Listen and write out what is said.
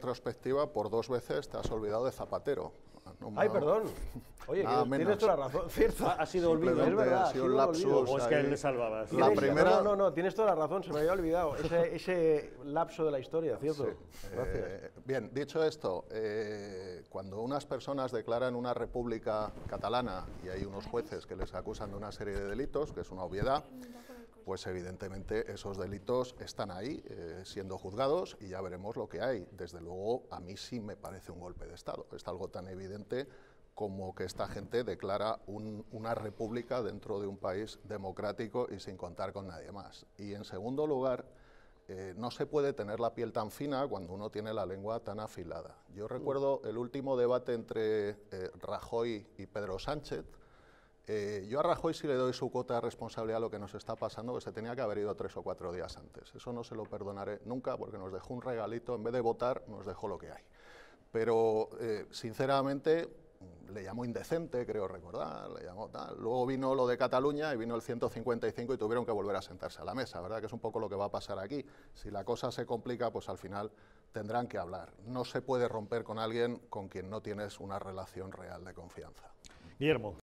retrospectiva, por 2 veces te has olvidado de Zapatero. Ay, perdón. Oye, tienes toda la razón, cierto. Ha sido olvido, es verdad. Ha sido un lapsus. O es que a él le salvabas. La primera... No, tienes toda la razón, se me había olvidado ese lapso de la historia, ¿cierto? Sí. Gracias. Bien, dicho esto, cuando unas personas declaran una república catalana y hay unos jueces que les acusan de una serie de delitos, que es una obviedad, pues evidentemente esos delitos están ahí siendo juzgados y ya veremos lo que hay. Desde luego, a mí sí me parece un golpe de Estado. Es algo tan evidente como que esta gente declara una república dentro de un país democrático y sin contar con nadie más. Y en segundo lugar, no se puede tener la piel tan fina cuando uno tiene la lengua tan afilada. Yo recuerdo el último debate entre Rajoy y Pedro Sánchez. Yo a Rajoy sí le doy su cuota de responsabilidad a lo que nos está pasando, que se tenía que haber ido 3 o 4 días antes. Eso no se lo perdonaré nunca porque nos dejó un regalito, en vez de votar nos dejó lo que hay. Pero sinceramente le llamó indecente, creo recordar, le llamó tal. Luego vino lo de Cataluña y vino el 155 y tuvieron que volver a sentarse a la mesa, ¿verdad? Que es un poco lo que va a pasar aquí. Si la cosa se complica, pues al final tendrán que hablar. No se puede romper con alguien con quien no tienes una relación real de confianza. Guillermo.